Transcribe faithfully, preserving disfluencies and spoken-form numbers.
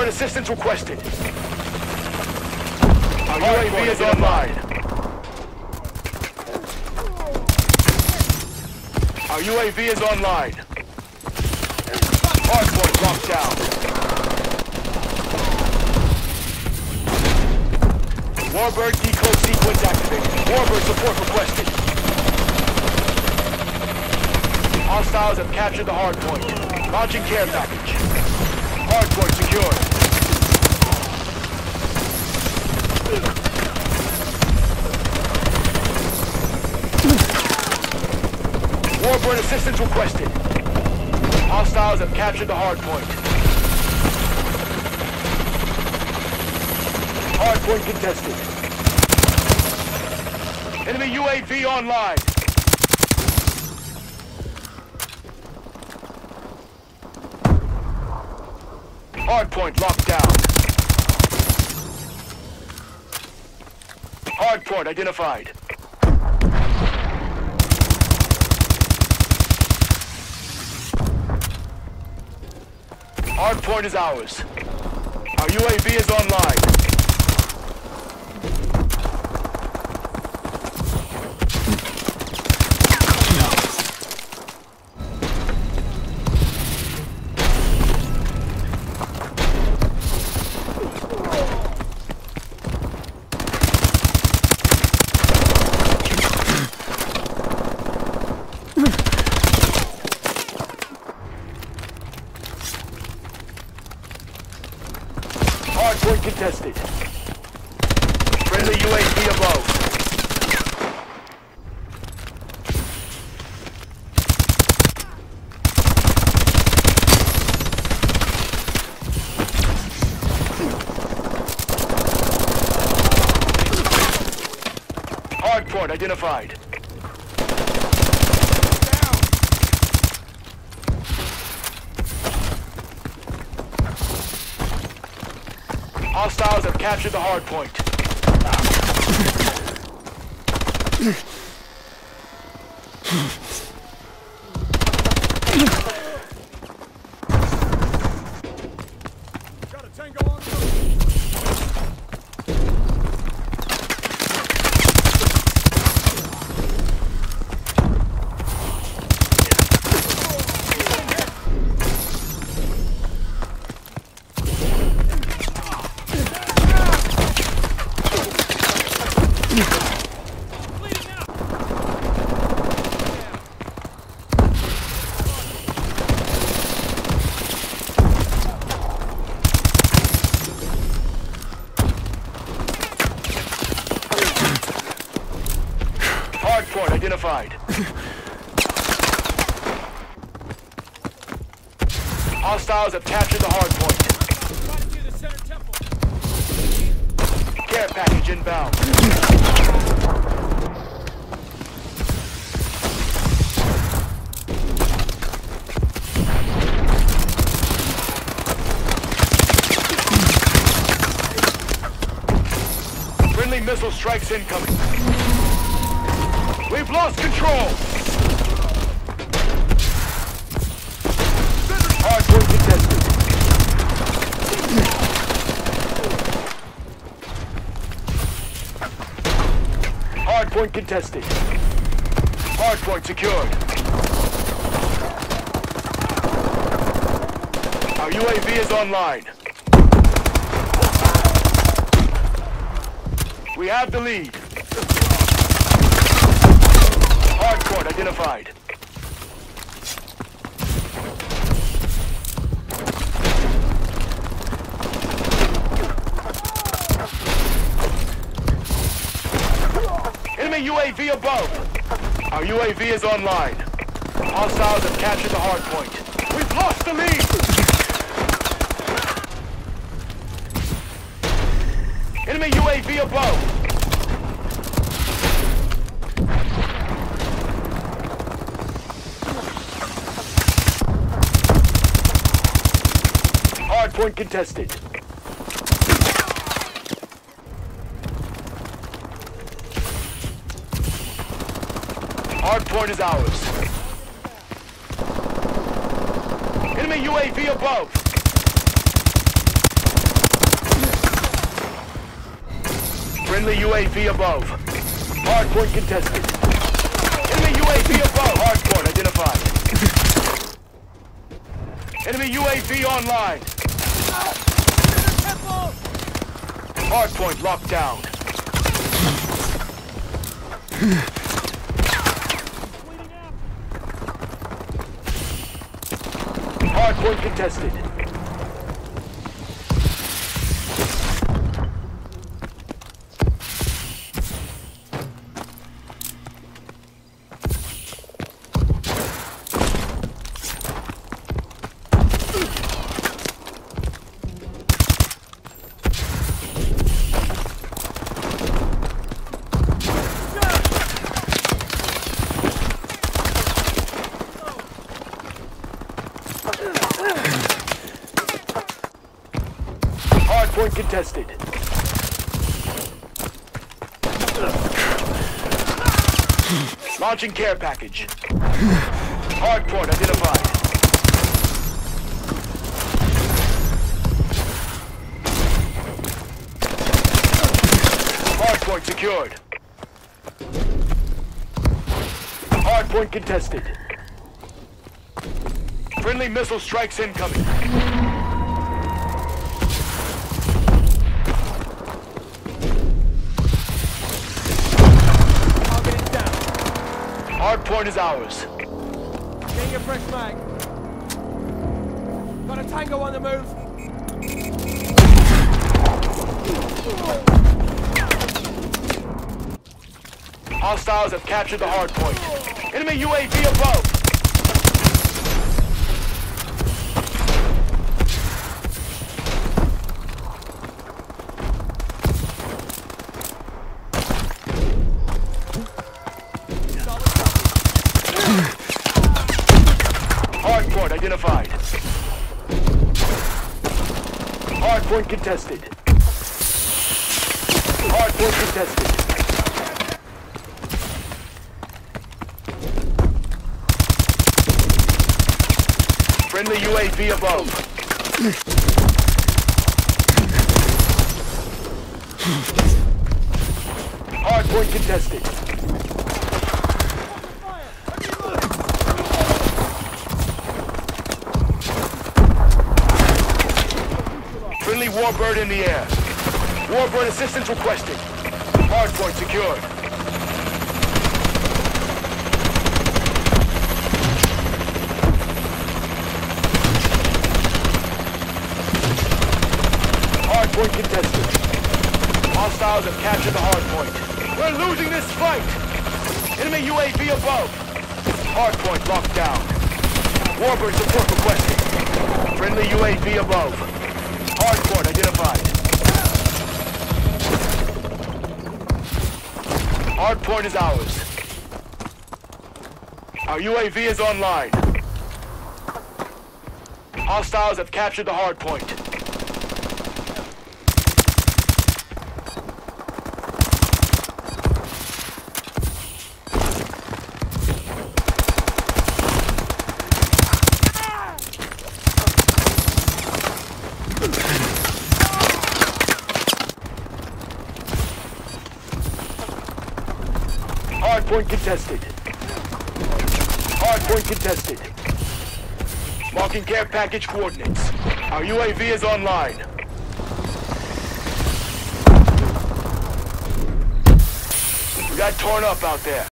Warbird assistance requested. Our U A V is online. Our U A V is online. Hardpoint locked down. Warbird decode sequence activated. Warbird support requested. Hostiles have captured the hardpoint. Launching care package. Hardpoint secured. Warbird assistance requested. Hostiles have captured the hardpoint. Hardpoint contested. Enemy U A V online. Hardpoint locked down. Hardpoint identified. Hardpoint is ours. Our U A V is online. Hardpoint contested. Friendly U A V above. Hardpoint identified. Hostiles have captured the hardpoint. Got a tango on the Hardpoint identified. Hostiles have captured the hardpoint. Care package inbound. Friendly missile strikes incoming. We've lost control! Hardpoint contested. Hardpoint contested. Hardpoint secured. Our U A V is online. We have the lead. Hardpoint identified. Enemy U A V above. Our U A V is online. Hostiles have captured the hardpoint. We've lost the lead. Enemy U A V above. Hardpoint contested. Hardpoint is ours. Enemy U A V above. Friendly U A V above. Hardpoint contested. Enemy U A V above. Hardpoint identified. Enemy U A V online. Hardpoint locked down. Hardpoint contested. Hardpoint contested. Launching care package. Hardpoint identified. Hardpoint secured. Hardpoint contested. Friendly missile strikes incoming. Hardpoint is ours. Getting a fresh mag. Got a tango on the move. Hostiles have captured the hardpoint. Enemy U A V above. Hardpoint identified. Hardpoint contested. Hardpoint contested. Friendly U A V above. Hardpoint contested. Friendly Warbird in the air. Warbird assistance requested. Hardpoint secured. Hardpoint contested. Hostiles have captured the hardpoint. We're losing this fight! Enemy U A V above. Hardpoint locked down. Warbird support requested. Friendly U A V above. Hardpoint identified. Hardpoint is ours. Our U A V is online. Hostiles have captured the hardpoint. Hardpoint contested. Hardpoint contested. Marking care package coordinates. Our U A V is online. We got torn up out there.